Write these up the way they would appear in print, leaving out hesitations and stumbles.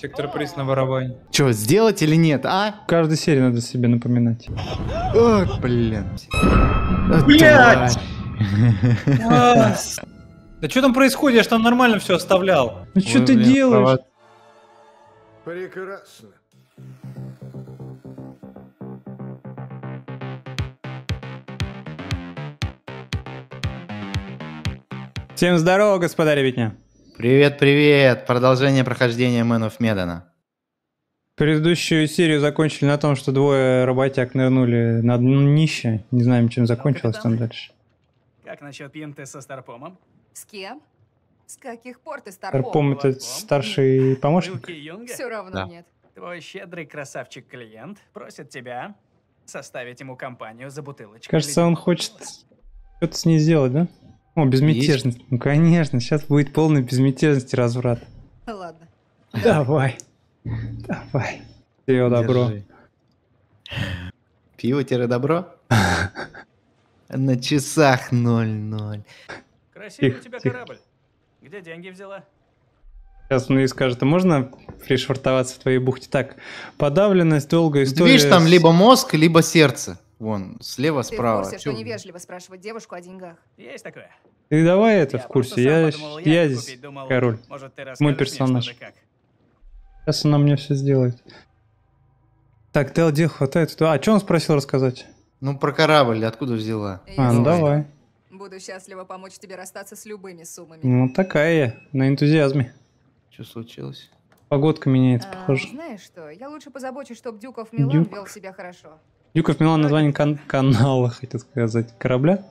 Сектор приз на ворование. Че, сделать или нет, а? В каждой серии надо себе напоминать. Ой, блин. Блядь! Да что там происходит? Я же там нормально все оставлял. Ну что ты делаешь? Прекрасно. Всем здорово, господа ребятня. Привет, привет. Продолжение прохождения Man of Medan. Предыдущую серию закончили на том, что двое работяг нырнули на днище. Не знаем, чем закончилось там дальше. Как насчет пинты со Старпомом? С кем? С каких пор ты Старпом? Старпом это старший помощник? Руки Юнга? Все равно Да. нет. Твой щедрый красавчик-клиент просит тебя составить ему компанию за бутылочку. Кажется, он хочет что-то с ней сделать, да? О, безмятежность. Ну, конечно, сейчас будет полный безмятежность и разврат. Ладно. Давай. Давай. Все, добро. Держи. Пиво-добро? На часах 00. Красивый Тихо, у тебя тихо. корабль. Где деньги взяла? Сейчас он ей скажет, а можно пришвартоваться в твоей бухте? Так, подавленность, долгая Ты история. видишь, там либо мозг, либо сердце. Вон, слева, Ты в справа. курсе, что Чё? невежливо спрашивать девушку о деньгах? Есть такое? Ты давай это в просто курсе, сам я, подумал, я яхту здесь купить, думал, король. Может, ты Мой расскажешь мне, персонаж. что да как? Сейчас она мне все сделает. Так, Тел, дел хватает. А, что он спросил рассказать? Ну, про корабль, откуда взяла? А, ну Если давай. что, буду счастлива помочь тебе расстаться с любыми суммами. Ну, такая я, на энтузиазме. Что случилось? Погодка меняется, А, похоже. знаешь что, я лучше позабочусь, чтобы Дюков Милан Дюков. вел себя хорошо. Дюков Милан название канала, хотел сказать, корабля.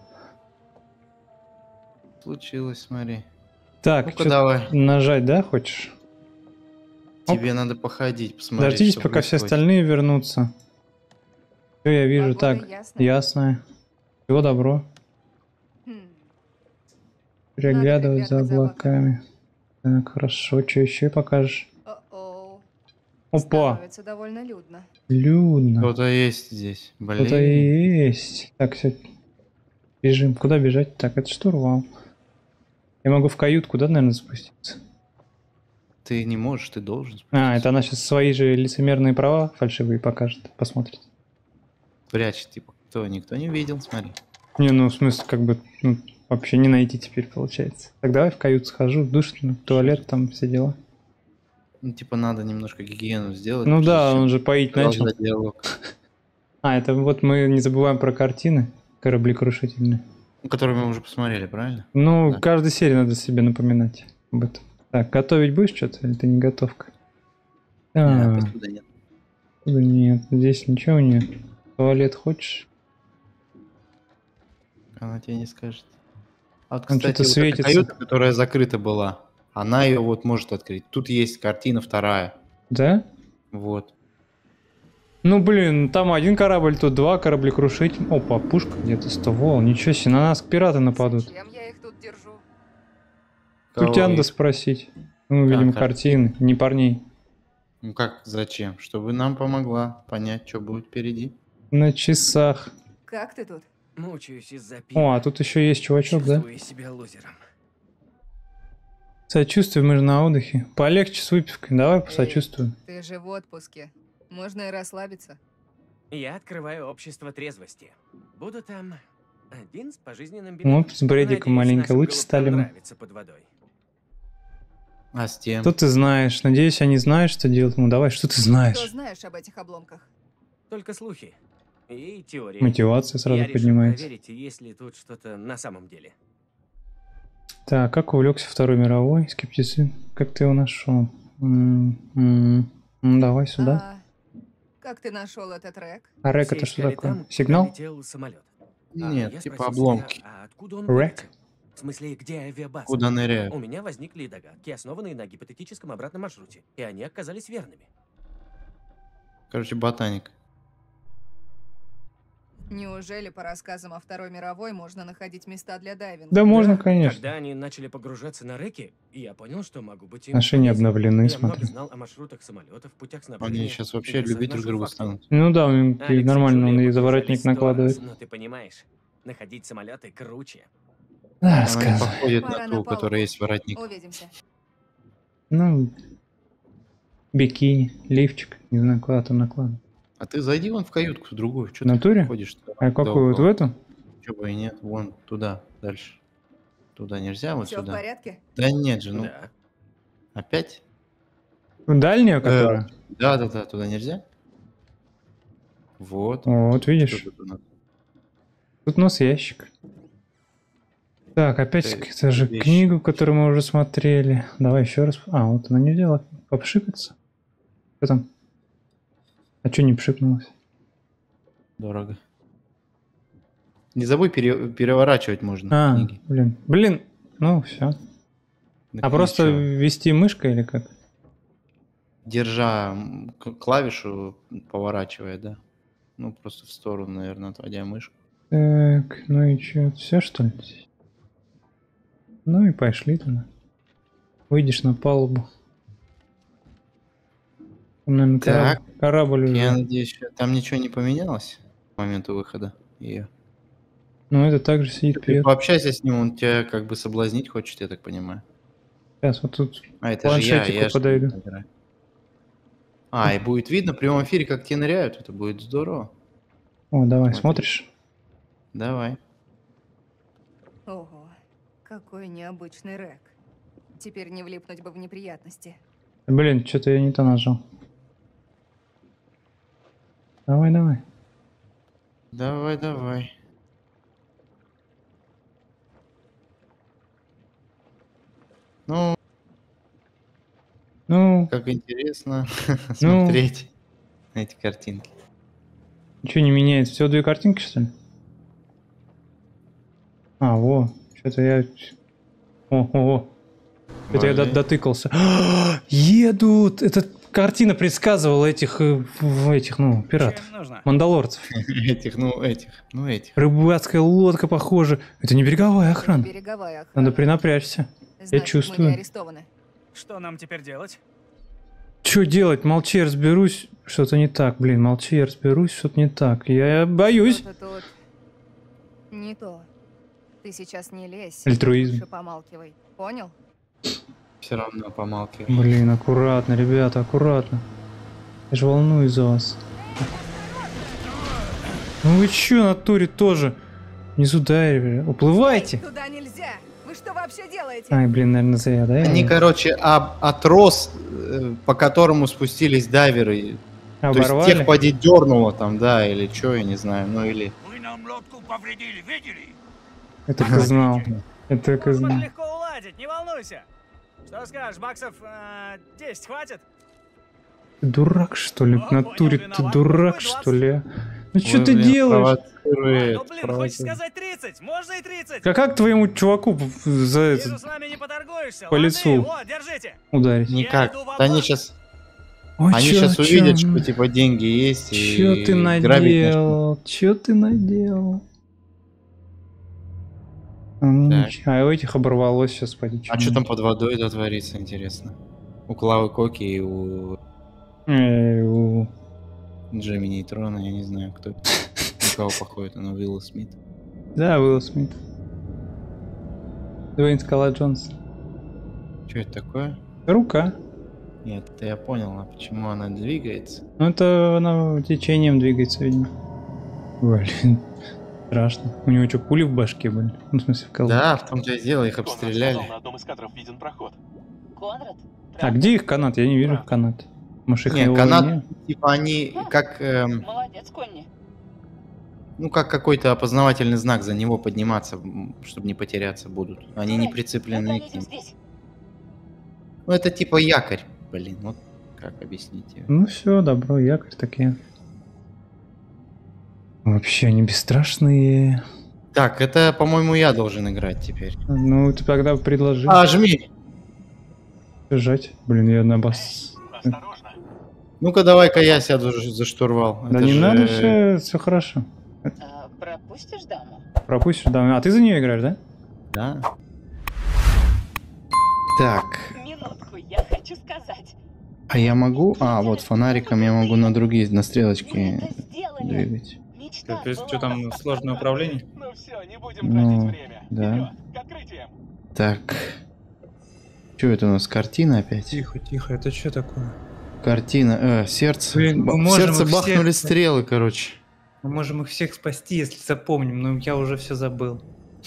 Случилось, смотри. Так, Ну-ка, что давай. нажать, да, хочешь? Оп. Тебе надо походить, посмотреть. Дождитесь, что пока все происходит. остальные вернутся. Все, я вижу, Погода так, ясная. ясно. Всего добро. Хм. Переглядывать за приглядывать за облаками. Так, хорошо, что еще покажешь? О-оу. Опа, Становится довольно людно. людно. Кто-то есть здесь. Блин. Кто-то есть. Так, все. Бежим. Куда бежать? Так, это штурвал. Я могу в каютку, да, наверное, спуститься? Ты не можешь, ты должен. А, это она сейчас свои же лицемерные права фальшивые покажет. Посмотрит. Прячь, типа, кто? Никто не видел, смотри. Не, ну, в смысле, как бы, ну, вообще не найти теперь, получается. Так, давай в каюту схожу, в душ, ну, туалет, там все дела. Ну, типа, надо немножко гигиену сделать. Ну да, прежде чем он же поить начал. продолжать диалог. А, это вот мы не забываем про картины кораблекрушительные. Ну, который мы уже посмотрели, правильно? Ну, Да. каждой серии надо себе напоминать об этом. Так, готовить будешь что-то или ты не готовка? А, Посуда нет. нет, здесь ничего нет. Туалет хочешь? Она тебе не скажет. А вот, Там кстати, что-то вот эта светится. каюта, которая закрыта была, она ее вот может открыть. Тут есть картина вторая. Да? Вот. Ну, блин, там один корабль, тут два кораблекрушителя. Опа, пушка где-то, ствол. Ничего себе, на нас пираты нападут. Зачем я их тут держу? Кого Тут надо их? спросить. Ну, видимо, картины. картины, не парней. Ну как, зачем? Чтобы нам помогла понять, что будет впереди. На часах. Как ты тут? Мучаюсь из-за О, пива. а тут еще есть чувачок, да? Чувствую себя лузером. Сочувствую, мы же на отдыхе. Полегче с выпивкой, давай посочувствуем. Ты же в отпуске. Можно и расслабиться. Я открываю общество трезвости. Буду там один с пожизненным Ну, с Брэдиком Надеюсь, маленько нашим лучше голубкам стали мы. нравится под водой. А с тем? Что ты знаешь? Надеюсь, они знают, что делать. Ну, давай, что ты Что знаешь? знаешь об этих обломках? Только слухи. И теории. Мотивация сразу Я решил поднимается. проверить, есть ли тут что-то на самом деле. Так, как увлекся Второй мировой? Скептицизм. Как ты его нашел? Ну, давай сюда. Как ты нашел этот трек? А рэк Все это что искали такое? там, куда Сигнал? летел самолет. Нет, я типа спросил обломки. себя, а откуда он Рэк? вылетел? В смысле, где авиабаза? Куда ныряют? У меня возникли догадки, основанные на гипотетическом обратном маршруте, и они оказались верными. Короче, ботаник. Неужели по рассказам о Второй мировой можно находить места для дайвинга? Да, можно, конечно. Когда они начали погружаться на реки, я понял, что могу быть им Отношения полезен. обновлены, Я смотри. много знал о маршрутах самолетов, путях снабжения. Они сейчас вообще и любитель соотношу грубо факты. станут. Ну да, он Алекс и нормально, он Джулия и заворотник погружались 100 накладывает. раз, но ты понимаешь, находить самолеты круче. Да, Она не рассказывай. походит Пора на на ту, у палубу. которой есть воротник. Увидимся. Ну, Бикини, лифчик, не знаю, куда там накладывать. А ты зайди вон в каютку, в другую. Что В натуре? ты ходишь? А какую, вот в эту? Чё бы и нет. Вон, туда, дальше. Туда нельзя, вот Все в сюда. порядке? Да нет же, ну. Да. Опять? Дальнюю, которая? Да, туда нельзя. Вот. Вот, Что видишь, тут у нас? тут у нас ящик. Так, опять это же вещи. книгу, которую мы уже смотрели. Давай еще раз. А, вот она не делала. Попшикаться. Что там? А что не пшикнулось? Дорого. Не забудь, переворачивать можно А, книги. блин, ну все. Так А и просто чё? вести мышкой или как? Держа клавишу, поворачивая, да. Ну, просто в сторону, наверное, отводя мышку. Так, ну и что, все что ли? Ну и пошли туда. Выйдешь на палубу. Там, наверное, Так, корабль уже. Я надеюсь, там ничего не поменялось к моменту выхода ее. Ну это также сидит Ты пьет. пообщайся с ним, он тебя как бы соблазнить хочет, я так понимаю. Сейчас вот тут А, это же планшетику я же подойду. играю. А, и будет видно в прямом эфире, как те ныряют, это будет здорово. О, давай, Смотри. смотришь? Давай. Ого, какой необычный рэк. Теперь не влипнуть бы в неприятности. Блин, что-то я не то нажал. Давай, давай. Давай. Ну, Ну, как интересно Ну. смотреть на эти картинки. ничего не меняется. Всего две картинки, что ли? А, во. Что-то я... О. Это я Вали. дотыкался. Едут! Эта картина предсказывала этих, ну, пиратов. Чем нужно? Мандалорцев. Этих. Рыбацкая лодка, похоже. Это не береговая охрана. Береговая охрана. Надо принапрячься. Значит, чувствую. мы не арестованы. Что нам теперь делать? Что делать? Молчи, я разберусь. Что-то не так, блин. Молчи, я разберусь. Что-то не так. Я боюсь. Что-то тут не то. Ты сейчас не лезь. Альтруизм. Лучше помалкивай. Понял? Все равно помалкивай. Блин, аккуратно, ребята, аккуратно. Я же волнуюсь за вас. Ну вы чё, натуре тоже? Внизу дайвер. Уплывайте! Туда нельзя! Вы что вообще делаете? Ай, блин, наверное, зря, да? Они, короче, трос, по которому спустились дайверы. То есть Оборвали? тех поди дернуло там, да, или что, я не знаю, ну или... Вы нам лодку повредили, видели? Я только знал. Я только Может знал. легко уладить, не волнуйся. Что скажешь, баксов 10 хватит? Ты дурак, что ли? В О, натуре понял, ты виноват. дурак, Ой, что ли? Ну что Ой, ты блин, делаешь? провоцирует, Ну, блин, хочешь провоцирует. сказать 30? Можно и 30. А как твоему чуваку за Вижу, это с вами не поторгуешься. по Лады, лицу вот, держите. ударить? Никак. иду в Да они обман. сейчас Ой, они чё, сейчас чё, увидят, ну? что типа деньги есть Чё и ты грабить начнут. наделал? Чё ты наделал? А у этих оборвалось сейчас, поди. А что там под водой да творится, интересно? У Клавы Коки и у У Джимми Нейтрона, я не знаю, кто это. На кого походит, на Уилла Смит. Да, Уилл Смит. Дуэйн Скала Джонсон. Что это такое? Рука. Нет, это я понял, а почему она двигается? Ну это она течением двигается, видимо. Блин, страшно. У него что, пули в башке были? Ну, в смысле, в колбу. Да, в том-то и дело, их Конрад обстреляли. сказал, на одном из кадров виден проход. Конрад? А где их канат? Я не вижу их канат. Может, их на Не, его канат, войне? типа они как, Молодец, Конни. ну как какой-то опознавательный знак за него подниматься, чтобы не потеряться будут. Они не Мы прицеплены к проедем ним. здесь. Ну это типа якорь, блин, вот как объяснить его? Ну все, добро, якорь такие. Вообще, они бесстрашные. Так, это, по-моему, я должен играть теперь. Ну, ты тогда предложи. Жми! Бежать. Блин, я на бас. Осторожно. Ну-ка давай-ка я сяду за штурвал. Да Это не же- надо, все хорошо. Пропустишь даму? Пропустишь, да. А ты за нее играешь, да? Да. Так, Минутку, я хочу сказать. а я могу... вот фонариком я могу на другие, на Мы стрелочки это сделали. двигать. Мечта То есть, была что там, остаться сложное в управление? Ну все, не будем Ну, тратить время. да. Вперед, к открытиям. Так. Что это у нас, картина опять? Тихо, тихо, это что такое? Картина. Сердце. Блин, мы можем Сердце их всех- бахнули стрелы, короче. Мы можем их всех спасти, если запомним, но я уже все забыл.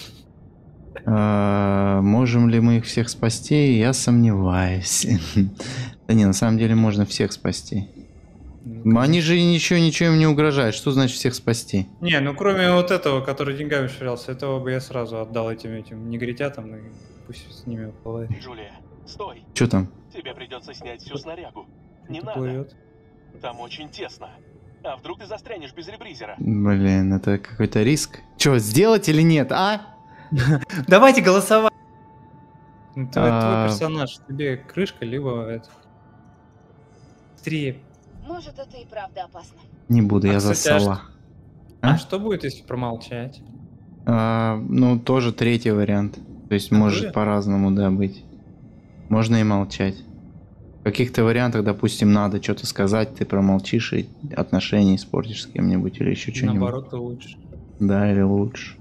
Можем ли мы их всех спасти? Я сомневаюсь. Да не, на самом деле можно всех спасти. Они же ничего им не угрожают. Что значит всех спасти? Не, ну кроме вот этого, который деньгами швырялся, этого бы я сразу отдал этим негритятам, и пусть с ними уплывает. Джулия, стой. Что там? Тебе придется снять всю снарягу. Не надо. Плывет. Там очень тесно. А вдруг ты застрянешь без ребризера? Блин, это какой-то риск. Что, сделать или нет, а? Давайте голосовать. Ну, твой А. персонаж, тебе крышка, либо это. Быстрее. Может, это и правда опасно. Не буду, я кстати, засала. А А? что будет, если промолчать? Ну, тоже третий вариант. То есть может Натуре? по-разному, да, быть. Можно и молчать. В каких-то вариантах, допустим, надо что-то сказать, ты промолчишь и отношения испортишь с кем-нибудь или еще что-нибудь. Наоборот, то лучше. Да, или лучше.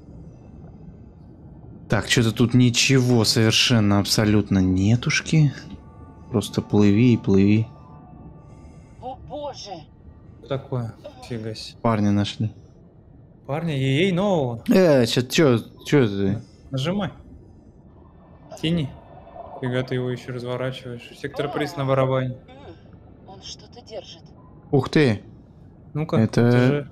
Так, что-то тут ничего совершенно абсолютно нетушки. Просто плыви и плыви. О боже! Что такое? Фига себе. Парня нашли. Парня, ей нового. Сейчас чё ты? Нажимай. Тяни. Фига ты его еще разворачиваешь. Сектор приз на барабане. Он что-то держит. Ух ты! Ну-ка, Это- держи.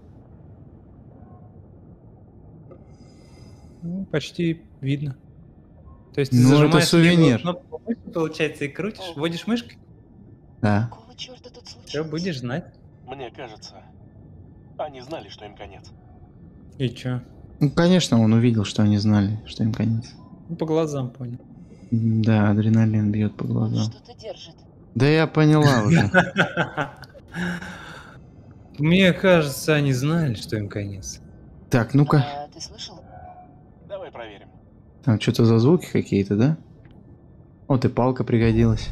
Ну, почти видно. То есть ты Ну, это зажимаешь сувенир. левую кнопку мышки, получается, и крутишь, вводишь мышкой. Да. Какого черта тут случилось? Все, будешь знать. Мне кажется, они знали, что им конец. И чё? Ну, конечно, он увидел, что они знали, что им конец. Ну, по глазам понял. Да, адреналин бьет по Он глазам. что-то держит. Да я поняла уже. Мне кажется, они знали, что им конец. Так, ну-ка. А, ты слышал? Давай проверим. Там что-то за звуки какие-то, да? Вот и палка пригодилась.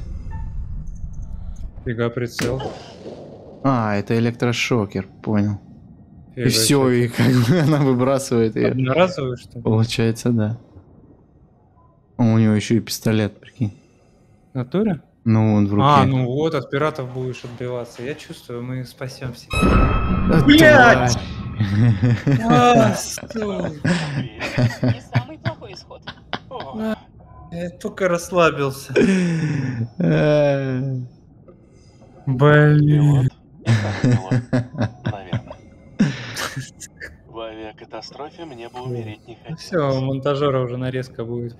Фига прицел. А, это электрошокер, понял. Фига И все, себе. и как бы она выбрасывает ее. Одноразовый, что ли? Получается, да. О, у него еще и пистолет, прикинь. В натуре? Ну, он в руке. А, ну вот, от пиратов будешь отбиваться. Я чувствую, мы спасем всех. А, блядь! тварь. А, стой. Не самый плохой исход. О, Я только расслабился. Э, Блин. пилот. Итак, пилот. Наверное. В авиакатастрофе мне бы умереть не хотелось. Все, у монтажера уже нарезка будет.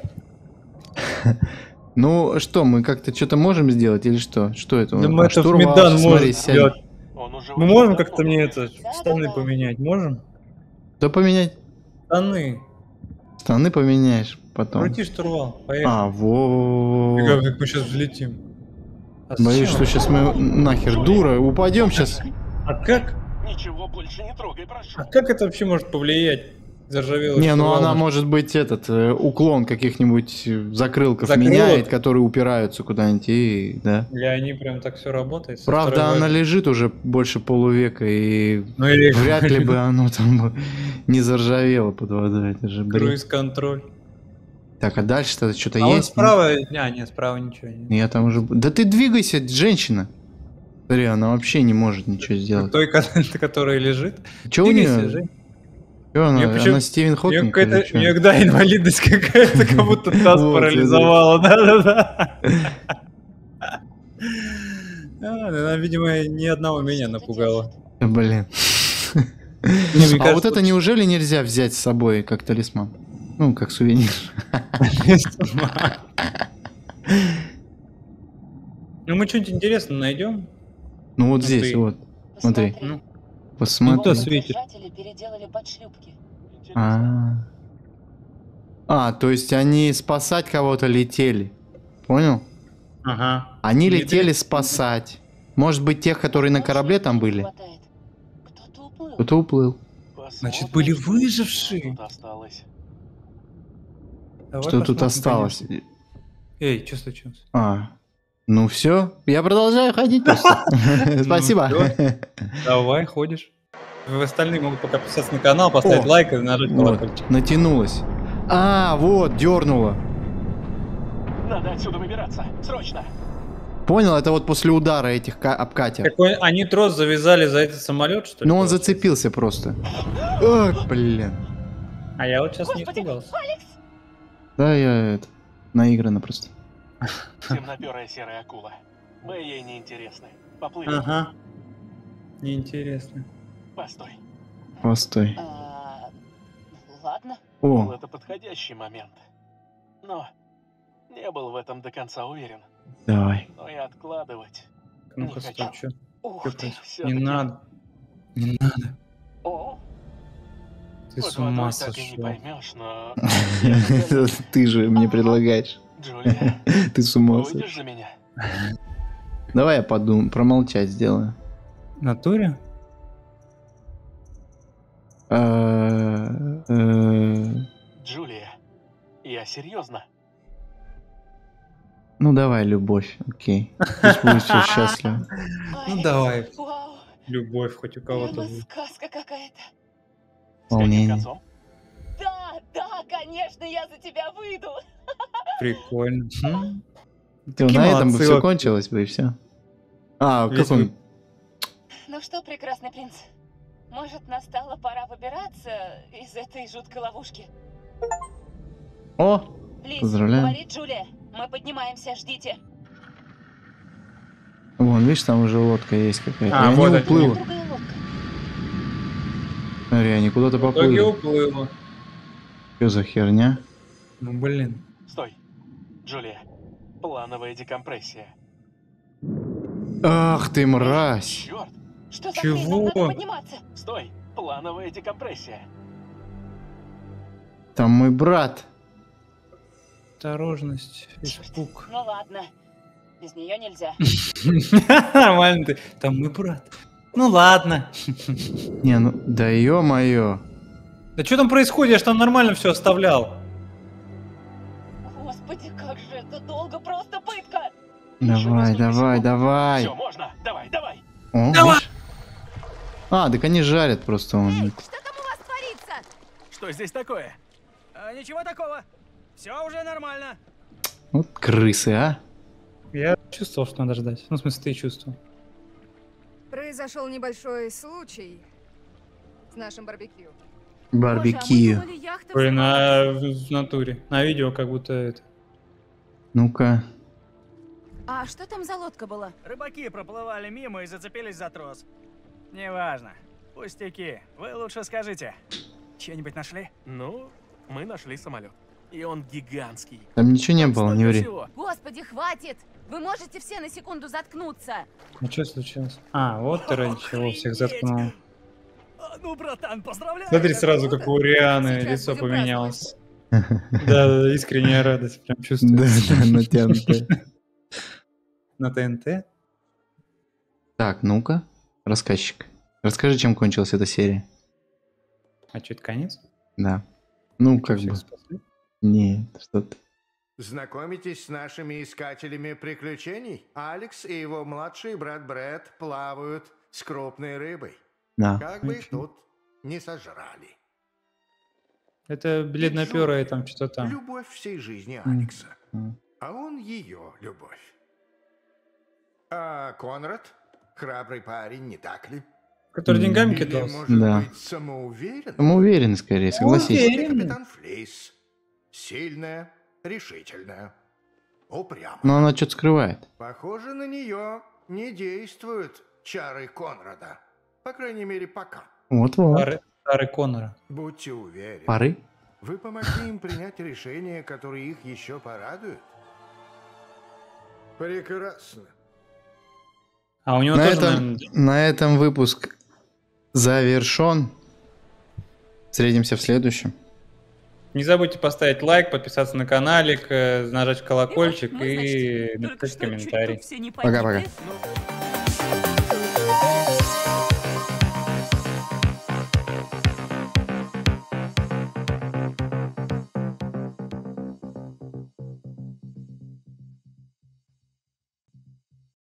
Ну, что, мы как-то что-то можем сделать или что? Что это? Да А, мы это в штурвал, Медан смотри, можем сядем. сделать. Он уже Мы очень можем давно как-то мне это, Да-да-да. штаны поменять? Можем? Что поменять? Штаны. Штаны поменяешь потом. Крути штурвал. Поехали. А, во. Фига, как мы сейчас взлетим. А Боюсь, зачем? что сейчас мы нахер дура, упадем сейчас. А как? Ничего больше не трогай, прошу. А как это вообще может повлиять? Заржавелый Не, ну штурвал она наш? может быть уклон каких-нибудь закрылков Закрылок? меняет, которые упираются куда-нибудь и да. Или они прям так все работает? со Правда, второй она войны? лежит уже больше полувека и Ну или вряд ли бы оно там бы не заржавело под водой. Это же бред. круиз-контроль. Так, а дальше-то что-то А он есть? справа... А, нет, справа ничего нет. Я там уже... Да ты двигайся, женщина! Смотри, она вообще не может ничего сделать. Той, которая лежит. Че у Двигайся, нее? Жень. Чё она? Её причём- Она Стивен У неё Хокинг или какая-то, чё? у неё, да, инвалидность какая-то, как будто таз Вот, парализовала, да-да-да. Она, видимо, ни одного меня Что-то напугала. Да, блин. Не, мне А вот кажется, это неужели нельзя взять с собой как талисман? Ну, как сувенир. Ну мы что-нибудь интересное найдем. Ну вот Ну здесь, ты. вот. Смотри. Ну, Посмотри. кто светит? Держатели переделали под шлюпки. Интересно. То есть они спасать кого-то летели. Понял? Ага. Они Летели. летели спасать. Может быть, тех, которые на корабле там Не были? хватает. Кто-то уплыл. Кто-то уплыл. Посмотрим, Значит, были что выжившие. тут осталось. Давай Что тут посмотрим, осталось? конечно. Эй, что случилось? Ну все, я продолжаю ходить просто. Спасибо. всё. Давай, ходишь. Вы остальные могут пока подписаться на канал, поставить О, лайк и нажать Вот, колокольчик. натянулась. Вот, дернула. Надо отсюда выбираться. Срочно. Понял, это вот после удара этих об катер. Они трос завязали за этот самолет, что ли? Ну он получается? зацепился просто. Ой, блин. А я вот сейчас не Господи, испугался. Алекс! Да, я это, наигранно просто. Темноперая серая акула. Мы ей не интересны. Поплыли. Ага. Неинтересно. Постой. Постой. Ладно. Был О, это подходящий момент. Но не был в этом до конца уверен. давай. Но и откладывать. Ну-ка, Не стой, хочу. чё? Ух Чё ты, происходит? всё-таки. Не надо. Не надо. О, Ты под с ума водой так и не сошел. поймешь, но... Ты же мне предлагаешь. Джулия, Ты с ума выйдешь сошел. за меня? Давай я подумаю, промолчать сделаю. В натуре? Джулия, я серьезно. Ну давай, любовь, окей. Пусть будет все счастливо. Ну Алекс, давай. Вау, Любовь хоть у кого-то прямо будет. сказка какая-то. С каким Волнение. концом? Да, конечно, я за тебя выйду. Прикольно. Всё, Такие на этом бы молодцы все вообще. кончилось бы и все. А, Весь как он? Ну что, прекрасный принц, может, настала пора выбираться из этой жуткой ловушки? О, Лиз, Поздравляю. говорит Джулия, мы поднимаемся, ждите. вон, видишь, там уже лодка есть какая-то. А, И вот они они. уплыла. Другая лодка. Смотри, они куда-то В итоге поплыли. уплыло. Что за херня? Ну блин. Стой. Джулия, плановая декомпрессия. Ах ты мразь! Черт! Что за Чего? хрень? Нам надо подниматься. Стой! Плановая декомпрессия. Там мой брат. Осторожность, испуг. Ну ладно, без нее нельзя. Нормально ты. Там мой брат. Ну ладно. Не, ну да ё-моё. Да что там происходит? Я ж там нормально все оставлял. Господи, как же это долго, просто пытка. Давай, давай, давай. Все, можно. Давай, давай. О, Давай. видишь? А, так они жарят просто он. Эй, что там у вас творится? Что здесь такое? Ничего такого. Все уже нормально. Вот крысы, а. Я чувствовал, что надо ждать. Ну, в смысле, ты чувствовал. Произошел небольшой случай с нашим барбекю. Барбекю. Боже, а мы думали, яхта Блин, взорвалась. в натуре. На видео как будто это. Ну-ка. А что там за лодка была? Рыбаки проплывали мимо и зацепились за трос. Неважно. Пустяки. Вы лучше скажите. Что-нибудь нашли? Ну, мы нашли самолет. И он гигантский. Там ничего не было, не Столько ври. всего. Господи, хватит! Вы можете все на секунду заткнуться? Ну, что случилось? А, вот ты ради чего всех заткнул. Ну, братан, поздравляю! Смотри сразу, как у Рианы Сейчас лицо будем поменялось. Да, искренняя радость прям Да, чувствуется. да, натянутая. На ТНТ? Так, ну-ка, рассказчик. Расскажи, чем кончилась эта серия. А что, это конец? Да. Ну, как Всех бы. спасли? Нет, что-то. Знакомитесь с нашими искателями приключений? Алекс и его младший брат Брэд плавают с крупной рыбой. Да. Как бы их тут не сожрали. Это бледноперая там что-то там. Любовь всей жизни Алекса. М. А он ее любовь. А Конрад? Храбрый парень, не так ли? Который деньгами Или, кидался. может Да. быть, самоуверен? Самоуверен, скорее, согласись. Уверен. Вот и капитан Флейс. Сильная, решительная, упрямая. Но она что-то скрывает. Похоже, на нее не действуют чары Конрада. По крайней мере, пока. Вот-вот. Старый Коннора. Будьте уверены. Пары? Вы помогли им принять решение, которое их еще порадует? Прекрасно. А у него На тоже, этом, наверное, на этом выпуск завершен. Встретимся в следующем. Не забудьте поставить лайк, подписаться на каналик, нажать колокольчик Мы, и значит, только написать что чуть комментарий. тут все не Пока-пока. погибли. Ну,